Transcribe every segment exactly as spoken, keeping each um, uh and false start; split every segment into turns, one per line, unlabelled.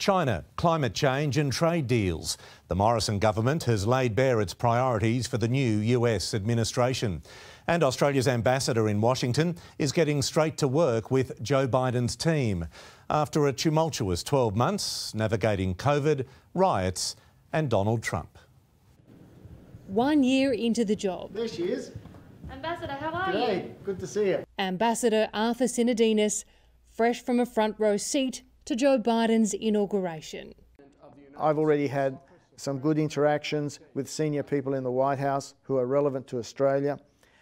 China, climate change and trade deals. The Morrison government has laid bare its priorities for the new U S administration. And Australia's ambassador in Washington is getting straight to work with Joe Biden's team after a tumultuous twelve months navigating COVID, riots and Donald Trump.
One year into the job.
There she is.
Ambassador, how are
G'day.
you?
Good to see you.
Ambassador Arthur Sinodinos, fresh from a front row seat to Joe Biden's inauguration.
I've already had some good interactions with senior people in the White House who are relevant to Australia,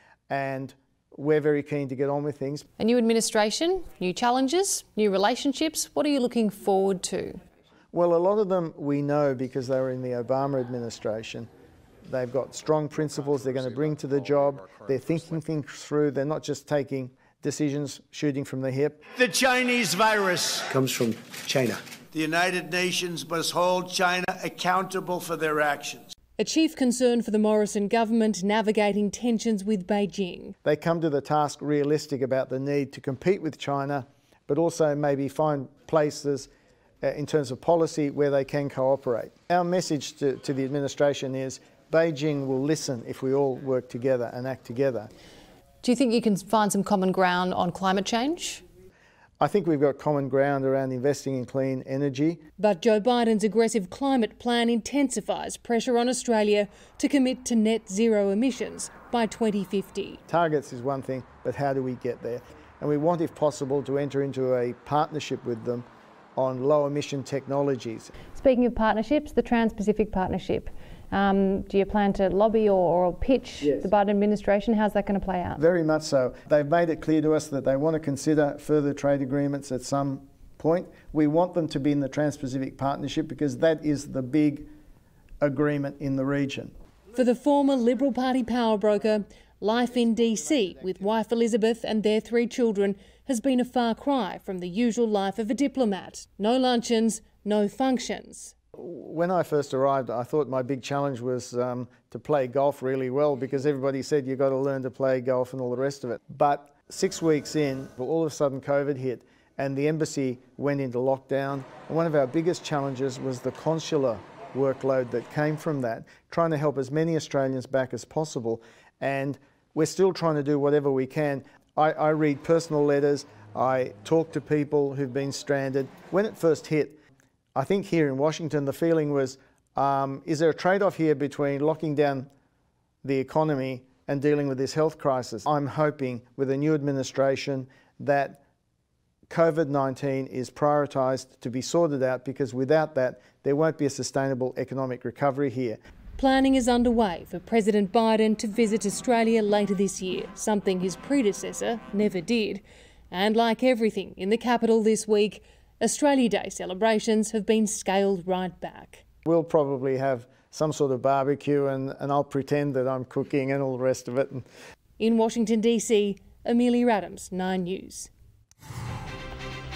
and we're very keen to get on with things.
A new administration, new challenges, new relationships. What are you looking forward to?
Well, a lot of them we know because they were in the Obama administration. They've got strong principles they're going to bring to the job. They're thinking things through. They're not just taking decisions shooting from the hip.
The Chinese virus
comes from China.
The United Nations must hold China accountable for their actions.
A chief concern for the Morrison government navigating tensions with Beijing.
They come to the task realistic about the need to compete with China, but also maybe find places uh, in terms of policy where they can cooperate. Our message to, to the administration is Beijing will listen if we all work together and act together.
Do you think you can find some common ground on climate change?
I think we've got common ground around investing in clean energy.
But Joe Biden's aggressive climate plan intensifies pressure on Australia to commit to net zero emissions by twenty fifty.
Targets is one thing, but how do we get there? And we want, if possible, to enter into a partnership with them on low emission technologies.
Speaking of partnerships, the Trans-Pacific Partnership. Um, do you plan to lobby or, or pitch
yes.
the Biden administration? How's that going to play out?
Very much so. They've made it clear to us that they want to consider further trade agreements at some point. We want them to be in the Trans-Pacific Partnership because that is the big agreement in the region.
For the former Liberal Party power broker, life in D C with wife Elizabeth and their three children has been a far cry from the usual life of a diplomat. No luncheons, no functions.
When I first arrived, I thought my big challenge was um, to play golf really well because everybody said you've got to learn to play golf and all the rest of it. But six weeks in, all of a sudden COVID hit and the embassy went into lockdown. And one of our biggest challenges was the consular workload that came from that, trying to help as many Australians back as possible. And we're still trying to do whatever we can. I, I read personal letters, I talk to people who've been stranded. When it first hit, I think here in Washington, the feeling was, um, is there a trade-off here between locking down the economy and dealing with this health crisis? I'm hoping with a new administration that COVID nineteen is prioritised to be sorted out because without that, there won't be a sustainable economic recovery here.
Planning is underway for President Biden to visit Australia later this year, something his predecessor never did. And like everything in the capital this week, Australia Day celebrations have been scaled right back.
We'll probably have some sort of barbecue and, and I'll pretend that I'm cooking and all the rest of it.
In Washington D C, Amelia Adams, Nine News.